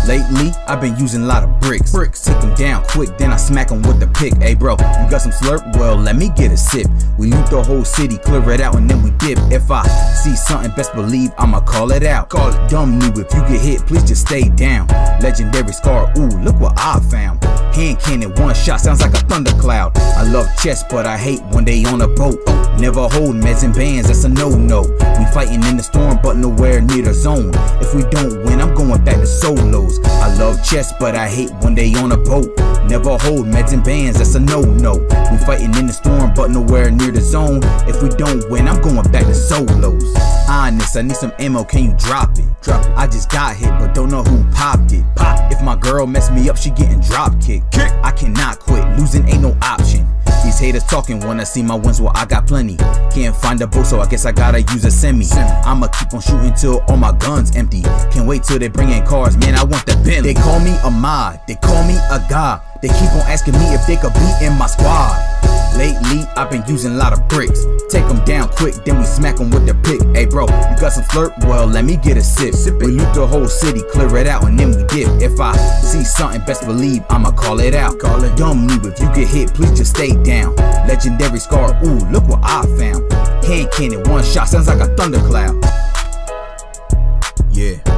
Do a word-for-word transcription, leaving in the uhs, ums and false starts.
Lately, I've been using a lot of bricks. Bricks took them down quick, then I smack them with the pick. Hey bro, you got some slurp? Well, let me get a sip. We loot the whole city, clear it out, and then we dip. If I see something, best believe I'ma call it out. Call it dumb new. If you get hit, please just stay down. Legendary scar, ooh, look what I found. Hand cannon, one shot, sounds like a thundercloud. I love chess, but I hate when they on a boat. Never hold meds and bands, that's a no-no. We fighting in the storm, but nowhere near the zone. If we don't win, I'm going back to solos. I love chess, but I hate when they on a boat. Never hold meds and bands, that's a no-no. We fighting in the storm, but nowhere near the zone. If we don't win, I'm going back to solos. Honest, I need some ammo, can you drop it? Drop it. I just got hit, but don't know who popped it. Pop. If my girl mess me up, she getting drop kicked. Kick. I cannot quit, losing ain't no option. These haters talking when I see my wins, well I got plenty. Can't find a bow, so I guess I gotta use a semi. I'ma keep on shooting till all my guns empty. Can't wait till they bring in cars, man, I want the Bentley. They call me a mod, they call me a god. They keep on asking me if they could be in my squad. Lately, I've been using a lot of bricks. Take them down quick, then we smack them with the pick. Hey bro, you got some slurp? Well, let me get a sip. We loot the whole city, clear it out, and then we dip. If I see something, best believe I'ma call it out. Call it dumb new. If you get hit, please just stay down. Legendary scar, ooh, look what I found. Hand cannon, one shot, sounds like a thundercloud. Yeah.